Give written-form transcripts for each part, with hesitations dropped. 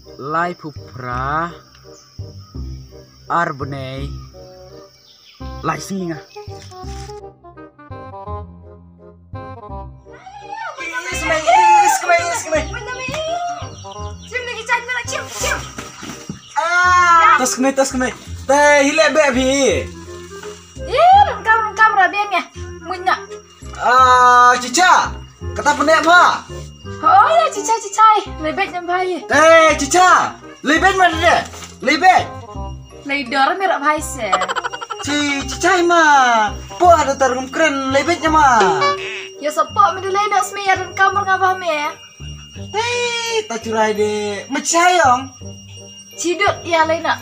Lai Pupra Arbonei Lai Singa. Tas kemai. Teh hilek bek bi. Rengkam rabiangnya. Munyak. Cica. Kata pendek ba? Oh ya cica. Lebet yang bahaya. Teh Cica. Lebet mana dia? Lebet. Ledor merah bahaya se. Cica mah. Po ada tarung keren lebetnya mah. Ya sopok me ledor semia rengkam ngabah me. Tak curai de. Macayong. Ciduk ya lena.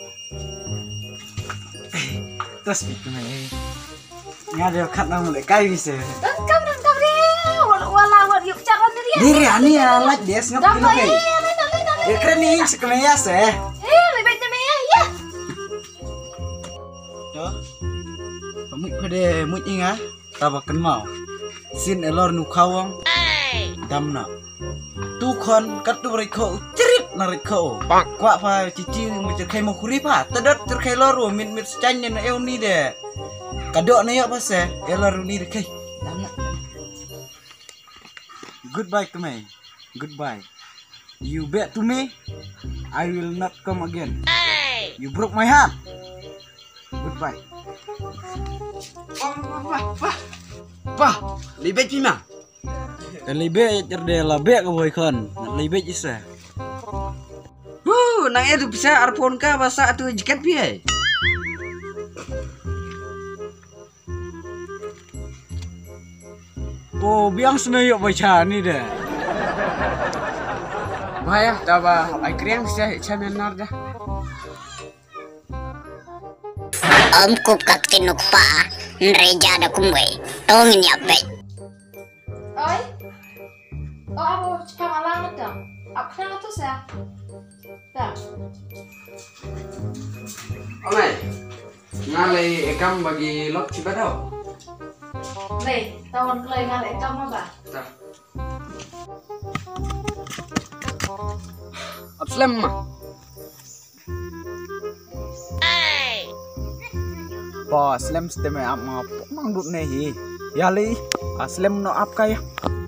Terus itu nih. Ngada kat nama mulai kai bisa. Rengkam dia. Wala yuk cara diri. Diri ani ya like dia ngap kilo kai. Lena. Ya keren nih sekelanya se. Lebetnya me ya. Doh. Kamu pada mut inga tabakan mau. Sin elor nu kawang. Damna. Tu kon kat tu mereka cerit nariko. Kuat pa cici macam kai mau kuri pa. Tadot terkai lor min secanya na eu ni de. Kadok na ya pas elor ni de kai. Damna. Goodbye to me. Goodbye. You bet to me, I will not come again. You broke my heart. Goodbye. Wah, libet cina. Libet cerdela bek ke boy kon. Libet isa. Nang itu bisa arpon ka basa atu jikat piye. Oh, biang senayok baca ni deh. Bahaya, coba ai kriang bisa channel nar dah. Omku katinuk pa nreja da kumwe tongin ya pe. Oi. Oh aku cakap alang dong. Aku kenal tu saya. Dah. Omai. Ngalai ekam bagi lok cibadau. Lei, tahun kelai ngalai kamu apa? Dah. Abslem mah. Pa slam steme ap ma mang dut nehi. Ya li, slam no ap kaya.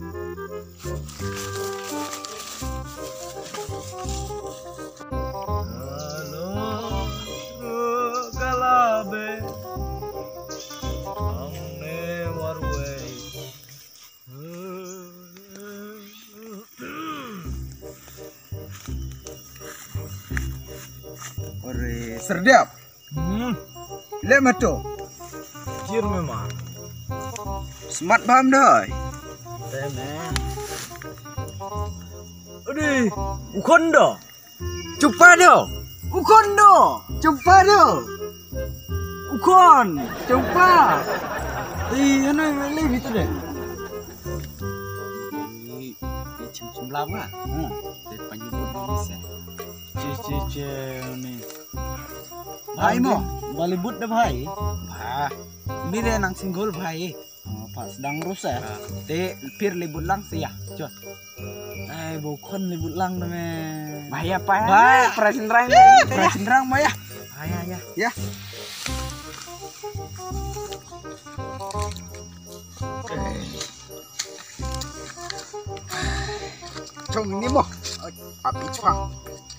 Sedap. Lek mato. Jir memang. Smart paham dah. Temen. Aduh, ukon dah. Cupa dah. Ukon dah. Cupa dah. Ukon. Cupa. Ano yung live itu deh. Cem lama. Dari penyebut bisa. Cie ni. भाई mo Bollywood dah भाई bah ini deh nang singgul भाई pas sedang rusak te pir libut lang siya cot bukan libut lang deh Bahaya apa ya? bah prasindrang bah ya ya Cong ini mo api cang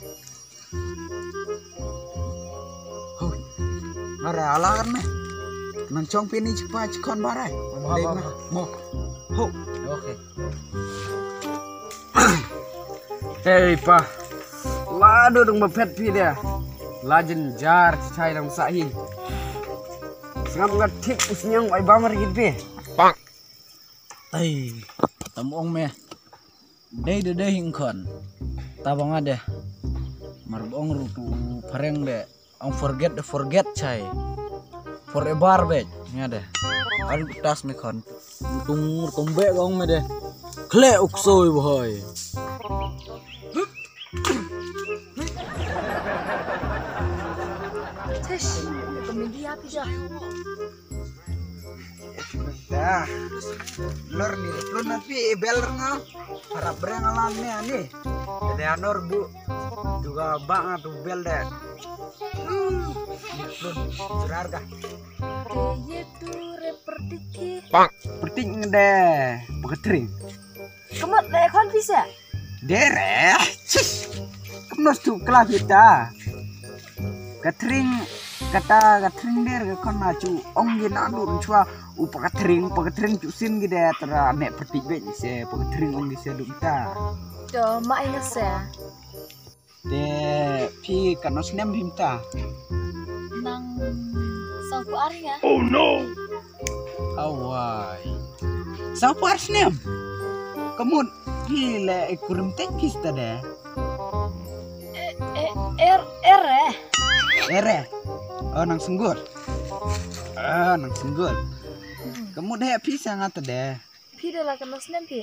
Ngara alar me. Nang chong pini cepat cikon barai. Mo. Ho. Oke. Hei pa. Lado dong bepet pi dia. Lajen jar cai dong sahi. Sengap ngatik usnyang wai bamar git pi. Pak. Ai, tamong me. Dei de hingkon. Tabang ada. Marbong rutu pareng de. Ang forget cai. Forever bet. Ni ada. Aduh tas me kon. Tung tombe gong me de. Kle uksoy boy. Tish, komedi apa je? Dah. Lor ni, lu nanti bel ngau. Harap berang alamnya ni. Ada anor bu. Juga bang atau bel deh. Niplun berharga. Kayaknya tuh repertiki. Pertik deh. Beketring. Kamu deh kan bisa? Dere. Kemas tu kelas kita. Ketring kata ketring der kan maju ong gina anu cua upaketring cusin gitu tera nek pertik be se paketring ong bisa kita. Tuh, mak ingat saya. De pi kanos nem himta. Nang sangku ari ya. Awai. Siapa harus nem? Kamu gila ikurim tekis tadi. Ere. Oh nang senggur. Nang senggur. Kamu deh pisah ngata deh. Pi dah lah kena senam pi.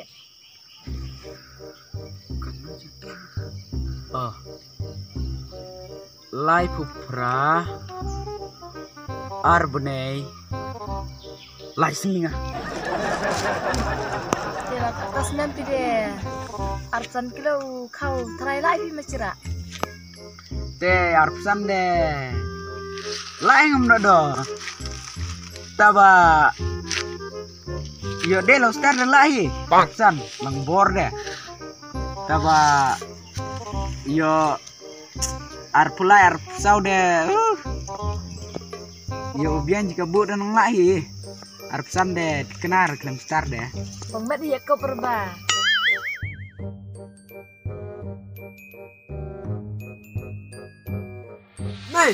Oh. Lai pupra. Arbonei. Lai seminga. Dia lah kata senam pi deh. Arsan kilo kau terai lai pi macira. Te arpsan deh. Lai ngam do. Taba. Yo de lo star de lai. Arpsan lang bor deh. Taba. Yo arpulai arpsau deh. Yo bian jika bu dan lai. Arpsan deh kenar klaim star deh. Bang Mat dia kau perba. Nei.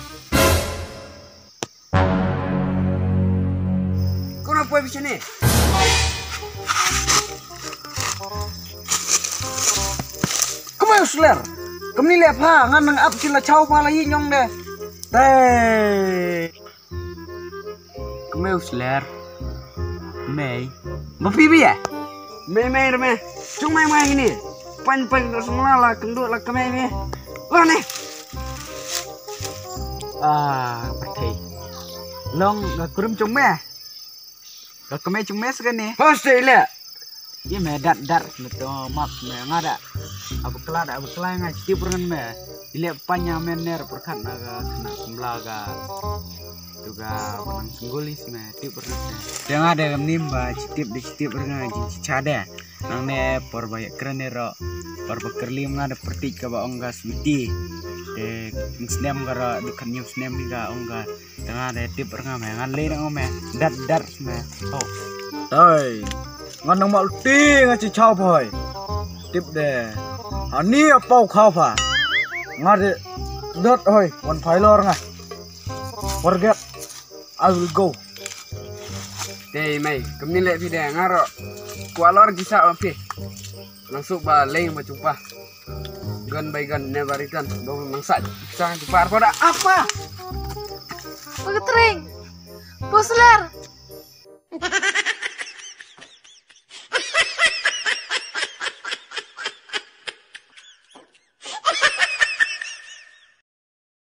Kau nak buat macam ni? Kamu yang seler. Kamu ni lihat ha, ngan nang up sila caw pala nyong deh. Teh. Kamu yang seler. Mei. Bapibi ya? Mei. Cuma main ini. Pan semua lah kenduk lah kemei ni. Wah nih. Perti. Long kurum cuma. Kemei cuma segini. Pasti lihat. Ini medat betul mak ngada. Abu kelada ngai setiap orang me. Dilihat panjang mener perkat naga kena semblaga. Juga benang senggulis me setiap orang. Yang ada nimba setiap orang cicada. Nang ne perbanyak keren ero. Perbekerlim ngada pertik ke baong gas miti. Muslim gara dukan Muslim juga ongga tengah ada tip orang me ngan le nang me dat me. Oh. Hey, ngan nang mal ti ngaci chao boy. Tip de. Ani apa kau pa? Ngade dot hoy, one pilor nga. Forget. I will go. Teh mai, kami le video ngaro. Kualor jisa api. Langsung baleng berjumpa. Gun by gun never return. Dong mangsa jangan jumpa pada apa? Paketring. Posler.